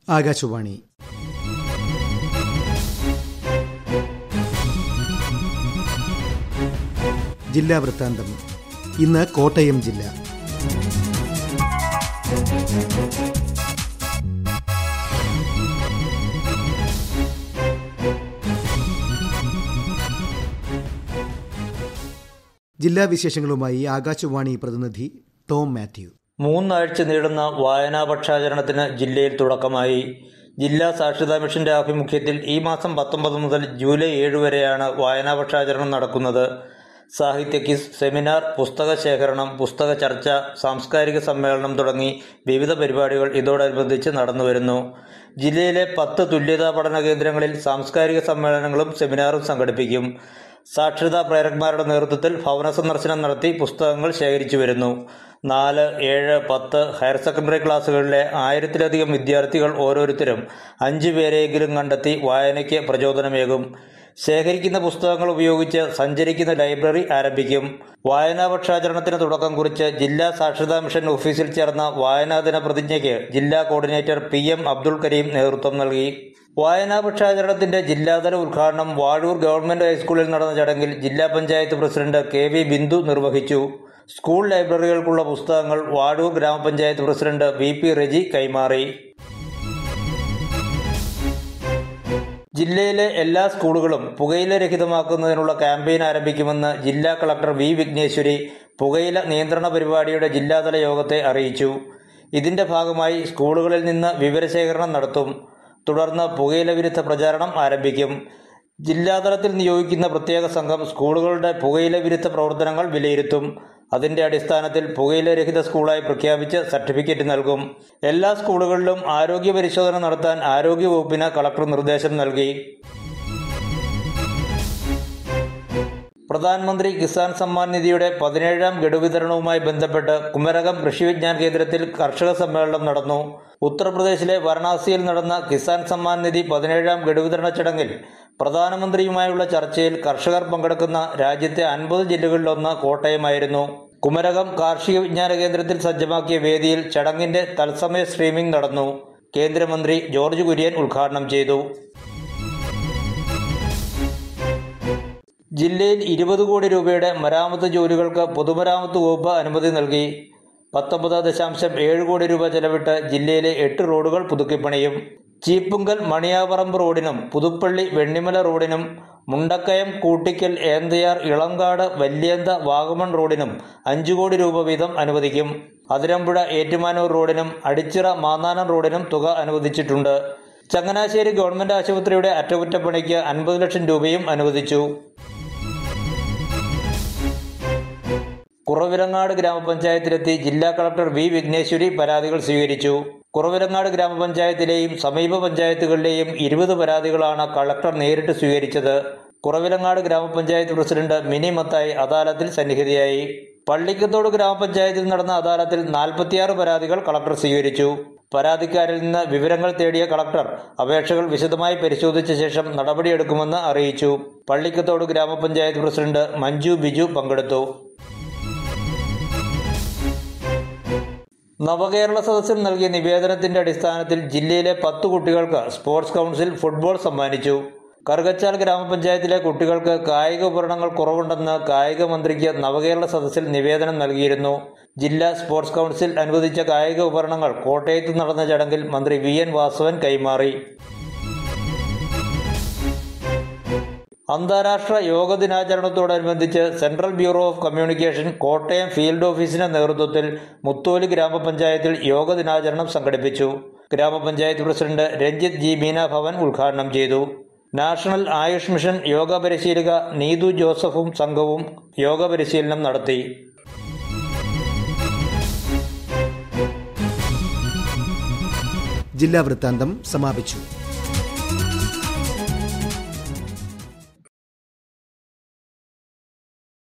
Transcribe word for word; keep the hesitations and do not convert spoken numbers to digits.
ആകാശവാണി. ജില്ലാ വൃത്താന്തം. ഇന്ന് കോട്ടയം ജില്ല. ജില്ലാ വിശേഷങ്ങളുമായി ആകാശവാണി പ്രതിനിധി ടോം മാത്യു. മൂന്നാഴ്ച നീളുന്ന വായനാ പക്ഷാചരണത്തിന് ജില്ലയിൽ തുടക്കമായി. ജില്ലാ സാക്ഷരതാ മിഷന്റെ ആഭിമുഖ്യത്തിൽ ഈ മാസം പത്തൊമ്പത് മുതൽ ജൂലൈ ഏഴ് വരെയാണ് വായനാ പക്ഷാചരണം നടക്കുന്നത്. സാഹിത്യ ക്വിസ്, സെമിനാർ, പുസ്തക ശേഖരണം, പുസ്തക ചർച്ച, സാംസ്കാരിക സമ്മേളനം തുടങ്ങി വിവിധ പരിപാടികൾ ഇതോടനുബന്ധിച്ച് നടന്നുവരുന്നു. ജില്ലയിലെ പത്ത് തുല്യതാ പഠന കേന്ദ്രങ്ങളിൽ സാംസ്കാരിക സമ്മേളനങ്ങളും സെമിനാറും സംഘടിപ്പിക്കും. സാക്ഷരതാ പ്രേരകന്മാരുടെ നേതൃത്വത്തിൽ ഭവന സന്ദർശനം നടത്തി പുസ്തകങ്ങൾ ശേഖരിച്ചു വരുന്നു. നാല്, ഏഴ്, പത്ത് ഹയർ സെക്കൻഡറി ക്ലാസുകളിലെ ആയിരത്തിലധികം വിദ്യാർത്ഥികൾ ഓരോരുത്തരും അഞ്ചു പേരെയെങ്കിലും കണ്ടെത്തി വായനയ്ക്ക് പ്രചോദനമേകും. ശേഖരിക്കുന്ന പുസ്തകങ്ങൾ ഉപയോഗിച്ച് സഞ്ചരിക്കുന്ന ലൈബ്രറി ആരംഭിക്കും. വായനാ പക്ഷാചരണത്തിന് തുടക്കം കുറിച്ച് ജില്ലാ സാക്ഷരതാ മിഷൻ ഓഫീസിൽ ചേർന്ന വായനാ ദിന പ്രതിജ്ഞയ്ക്ക് ജില്ലാ coordinator P M Abdul Kareem നേതൃത്വം നൽകി. വായനാ പക്ഷാചരണത്തിന്റെ ജില്ലാതല ഉദ്ഘാടനം വാഴൂർ ഗവൺമെന്റ് ഹൈസ്കൂളിൽ നടന്ന ചടങ്ങിൽ ജില്ലാ panchayat president K V Bindu നിർവഹിച്ചു. സ്കൂൾ ലൈബ്രറികൾക്കുള്ള പുസ്തകങ്ങൾ വാഴൂർ ഗ്രാമപഞ്ചായത്ത് പ്രസിഡന്റ് വി പി റെജി കൈമാറി. ജില്ലയിലെ എല്ലാ സ്കൂളുകളും പുകയില രഹിതമാക്കുന്നതിനുള്ള ക്യാമ്പയിൻ ആരംഭിക്കുമെന്ന് ജില്ലാ കളക്ടർ വി വിഘ്നേശ്വരി പുകയില നിയന്ത്രണ പരിപാടിയുടെ ജില്ലാതല യോഗത്തെ അറിയിച്ചു. ഇതിന്റെ ഭാഗമായി സ്കൂളുകളിൽ നിന്ന് വിവരശേഖരണം നടത്തും. തുടർന്ന് പുകയില വിരുദ്ധ പ്രചാരണം ആരംഭിക്കും. ജില്ലാതലത്തിൽ നിയോഗിക്കുന്ന പ്രത്യേക സംഘം സ്കൂളുകളുടെ പുകയില വിരുദ്ധ പ്രവർത്തനങ്ങൾ വിലയിരുത്തും. അതിന്റെ അടിസ്ഥാനത്തിൽ പുകയില രഹിത സ്കൂളായി പ്രഖ്യാപിച്ച് സർട്ടിഫിക്കറ്റ് നൽകും. എല്ലാ സ്കൂളുകളിലും ആരോഗ്യ പരിശോധന നടത്താൻ ആരോഗ്യവകുപ്പിന് കളക്ടർ നിർദ്ദേശം നൽകി. പ്രധാനമന്ത്രി കിസാൻ സമ്മാൻ നിധിയുടെ പതിനേഴാം ഗഡു വിതരണവുമായി ബന്ധപ്പെട്ട് കുമരകം കൃഷി വിജ്ഞാന കേന്ദ്രത്തിൽ കർഷക സമ്മേളനം നടന്നു. ഉത്തർപ്രദേശിലെ വാരണാസിയിൽ നടന്ന കിസാൻ സമ്മാൻ നിധി പതിനേഴാം ഗഡു വിതരണ ചടങ്ങിൽ പ്രധാനമന്ത്രിയുമായുള്ള ചർച്ചയിൽ കർഷകർ പങ്കെടുക്കുന്ന രാജ്യത്തെ അൻപത് ജില്ലകളിലൊന്ന് കോട്ടയമായിരുന്നു. കുമരകം കാർഷിക വിജ്ഞാന കേന്ദ്രത്തിൽ സജ്ജമാക്കിയ വേദിയിൽ ചടങ്ങിന്റെ തത്സമയ സ്ട്രീമിംഗ് നടന്നു. കേന്ദ്രമന്ത്രി ജോർജ് കുര്യൻ ഉദ്ഘാടനം ചെയ്തു. ജില്ലയിൽ ഇരുപത് കോടി രൂപയുടെ മരാമത്ത് ജോലികൾക്ക് പൊതുമരാമത്ത് വകുപ്പ് അനുമതി നൽകി. പത്തൊമ്പത് ദശാംശം ഏഴ് കോടി രൂപ ചെലവിട്ട് ജില്ലയിലെ എട്ട് റോഡുകൾ പുതുക്കിപ്പണിയും. ചീപ്പുങ്കൽ മണിയാപറമ്പ് റോഡിനും പുതുപ്പള്ളി വെണ്ണിമല റോഡിനും മുണ്ടക്കയം കൂട്ടിക്കൽ ഏന്തയാർ ഇളങ്കാട് വല്യേന്ത വാഗമൺ റോഡിനും അഞ്ചു കോടി രൂപ വീതം അനുവദിക്കും. അതിരമ്പുഴ ഏറ്റുമാനൂർ റോഡിനും അടിച്ചിറ മാന്നാനം റോഡിനും തുക അനുവദിച്ചിട്ടുണ്ട്. ചങ്ങനാശ്ശേരി ഗവൺമെന്റ് ആശുപത്രിയുടെ അറ്റകുറ്റപ്പണിക്ക് അൻപത് ലക്ഷം രൂപയും അനുവദിച്ചു. കുറവിലങ്ങാട് ഗ്രാമപഞ്ചായത്തിലെത്തി ജില്ലാ കളക്ടർ വി വിഘ്നേശ്വരി പരാതികൾ സ്വീകരിച്ചു. കുറവിലങ്ങാട് ഗ്രാമപഞ്ചായത്തിലെയും സമീപ പഞ്ചായത്തുകളിലെയും ഇരുപത് പരാതികളാണ് കളക്ടർ നേരിട്ട് സ്വീകരിച്ചത്. കുറവിലങ്ങാട് ഗ്രാമപഞ്ചായത്ത് പ്രസിഡന്റ് മിനി മത്തായി അദാലത്തിൽ സന്നിഹിതയായി. പള്ളിക്കത്തോട് ഗ്രാമപഞ്ചായത്തിൽ നടന്ന അദാലത്തിൽ നാൽപ്പത്തിയാറ് പരാതികൾ കളക്ടർ സ്വീകരിച്ചു. പരാതിക്കാരിൽ നിന്ന് വിവരങ്ങൾ തേടിയ കളക്ടർ അപേക്ഷകൾ വിശദമായി പരിശോധിച്ച ശേഷം നടപടിയെടുക്കുമെന്ന് അറിയിച്ചു. പള്ളിക്കത്തോട് ഗ്രാമപഞ്ചായത്ത് പ്രസിഡന്റ് മഞ്ജു ബിജു പങ്കെടുത്തു. നവകേരള സദസ്സിൽ നൽകിയ നിവേദനത്തിന്റെ അടിസ്ഥാനത്തിൽ ജില്ലയിലെ പത്ത് കുട്ടികൾക്ക് സ്പോർട്സ് കൗൺസിൽ ഫുട്ബോൾ സമ്മാനിച്ചു. കറുകച്ചാൽ ഗ്രാമപഞ്ചായത്തിലെ കുട്ടികൾക്ക് കായിക ഉപകരണങ്ങൾ കുറവുണ്ടെന്ന് കായിക മന്ത്രിക്ക് നവകേരള സദസ്സിൽ നിവേദനം നൽകിയിരുന്നു. ജില്ലാ സ്പോർട്സ് കൗൺസിൽ അനുവദിച്ച കായിക ഉപകരണങ്ങൾ കോട്ടയത്ത് നടന്ന ചടങ്ങിൽ മന്ത്രി വി എൻ വാസവൻ കൈമാറി. അന്താരാഷ്ട്ര യോഗ ദിനാചരണത്തോടനുബന്ധിച്ച് central bureau of communication Kottayam field ഓഫീസിന്റെ നേതൃത്വത്തിൽ മുത്തോലി ഗ്രാമപഞ്ചായത്തിൽ യോഗ ദിനാചരണം സംഘടിപ്പിച്ചു. ഗ്രാമപഞ്ചായത്ത് പ്രസിഡന്റ് രഞ്ജിത്ത് ജി മീന ഭവൻ ഉദ്ഘാടനം ചെയ്തു. നാഷണൽ ആയുഷ് മിഷൻ യോഗ പരിശീലക നീതു ജോസഫും സംഘവും യോഗ പരിശീലനം നടത്തി. ജില്ലാ വൃത്താന്തം സമാപിച്ചു.